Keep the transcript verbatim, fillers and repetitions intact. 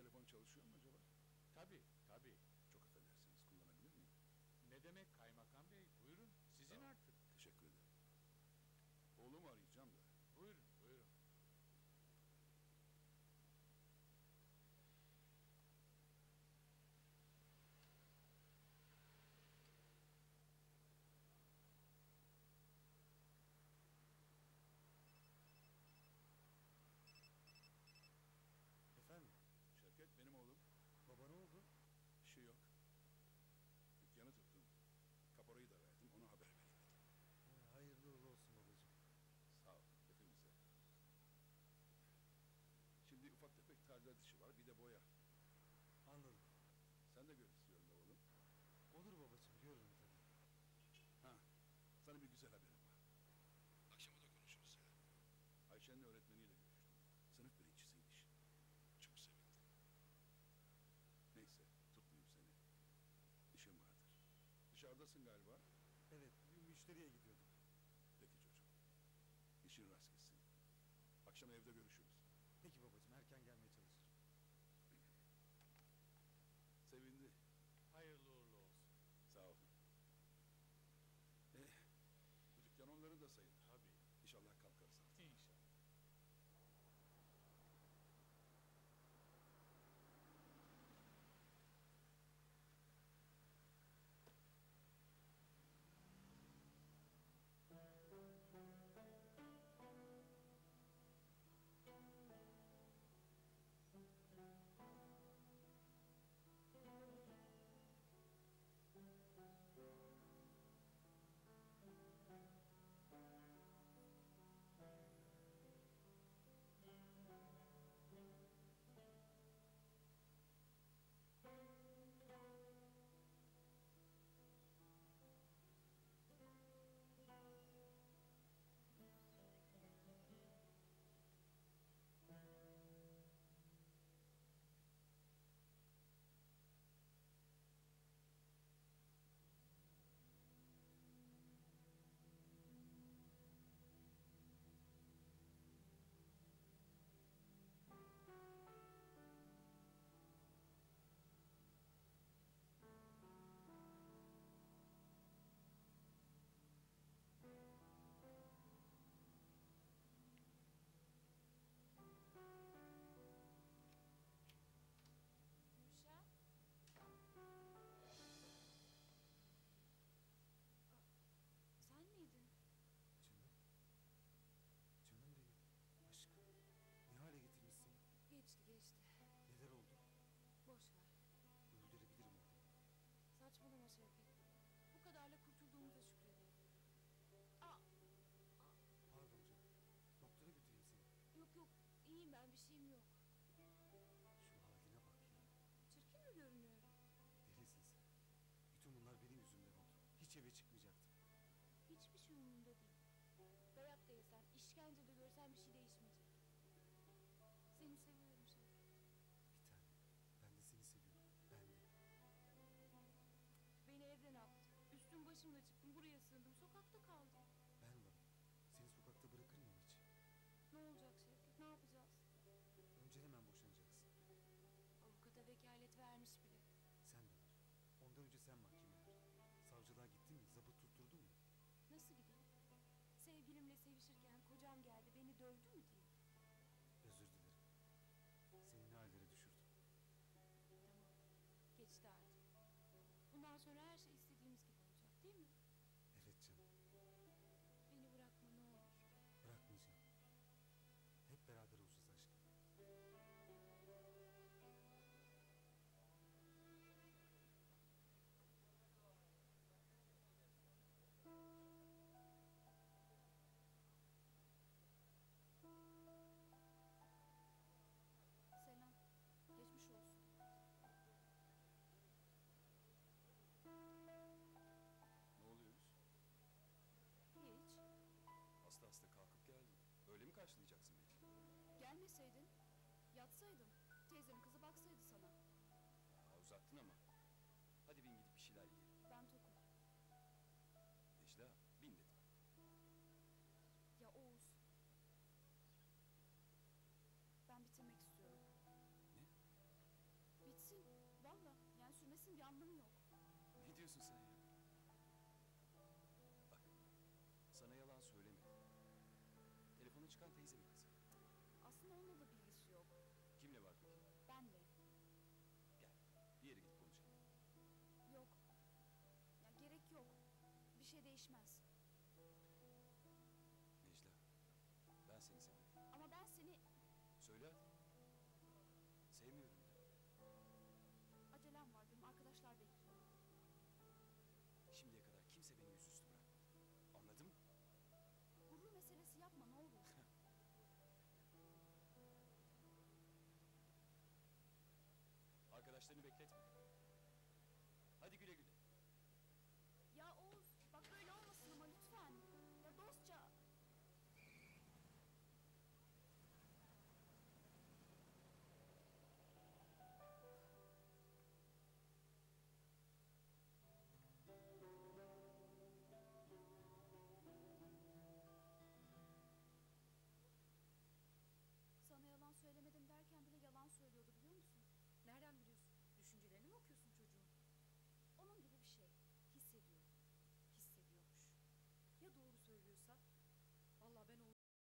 telefon çalışıyor mu acaba? Tabii, tabii. Çok affedersiniz, kullanabilir miyim? Ne demek kaymakam bey? Buyurun, sizin Tamam, artık. teşekkür ederim. Oğlumu arayacağım da. Buyurun, buyurun. Efendim? Şevket benim oğlum. Baba ne oldu? Bir şey yok. Dükkanı tuttum. Kaporayı da verdim, ona haber vereyim dedim. Ha, hayırlı uğurlu olsun babacığım. Sağ ol, hepimize. Şimdi ufak tefek tadilat işi var, bir de boya. Anladım. Sen de gör istiyorum be oğlum. Olur babacığım, görürüm tabii. Ha, sana bir güzel haberim var. Akşama da konuşuruz ya. Ayşe'nin öğretmeniyle görüştüm. Sınıf birincisiymiş. Çok sevindim. Neyse, tutmayayım seni. İşim vardır. Dışarıdasın galiba. Evet, bir müşteriye gidiyordum. Peki çocuğum. İşin rast gitsin. Akşam evde görüşürüz. Peki babacığım, erken gelmeye çalışırım. Sevindi. Hayırlı uğurlu olsun. Sağ olun. Eh, bu dükkan onların da sayılır. Tabii. İnşallah kalkarız artık. İnşallah. Gülşen? Aa, sen miydin? Canım. Canım benim. Aşkım. Ne hale getirmişsin? Geçti geçti. Neler oldu? Boş ver. Öldürebilirim onu. Saçmalama Şevket. Bu kadarla kurtulduğumuza şükredelim. Aa, Pardon canım. Doktora götüreyim seni. yok yok. İyiyim ben, bir şeyim yok. Şu haline bak ya. Çirkin mi görünüyorum? Delisin sen. Bütün bunlar benim yüzümden oldu. Hiç eve çıkmayacaktım. Hiçbir şey umurumda değil. Dayak da yesen, işkence de görsen bir şey değişmeyecek. Seni seviyorum Şevket. Bir tane. Ben de seni seviyorum. Ben de. Beni evden attın. Üstüm başımla çıktım, buraya sığındım. Sokakta kaldım. Ben varım. Seni sokakta bırakır mıyım hiç? Ne olacak Şevket, ne yapacağız? Önce hemen boşanacaksın. Avukata vekalet vermiş bile. Sen de var. Ondan önce sen mahkemeye ver. Savcılığa gittin mi? Zabıt tutturdun mu? Nasıl gideyim? Sevgilimle sevişirken kocam geldi, beni dövdü mü diye. Özür dilerim. Seni ne hallere düşürdüm. Tamam, geçti artık. Bundan sonra her şey istediğimiz gibi olacak, değil mi? Evet canım. Beni bırakma ne olur. Bırakmayacağım. Hep beraber olacağız aşkım. Selam, geçmiş olsun. Ne oluyoruz? Hiç. Hasta hasta kalkıp geldin. Öyle mi karşılayacaksın beni? Gelmeseydin, yatsaydın. Teyzenin kızı baksaydı sana. Aa, uzattın ama. Hadi bin gidip bir şeyler yiyelim. Ben tokum. Necla, bin dedim. Ya Oğuz. Ben bitirmek istiyorum. Ne? yalanım yok. Ne diyorsun sen ya? Bak, sana yalan söylemedim. Telefonu çıkan teyzemin kızı. Aslında onunla da bir ilgisi yok. Kimle var peki? Ben de. Gel, bir yere gidip konuşalım. Yok. Ya gerek yok. Bir şey değişmez. Necla, ben seni seviyorum. Ama ben seni Söyle hadi. Sevmiyorum de. acelem var benim arkadaşlar bekliyor. Şimdiye kadar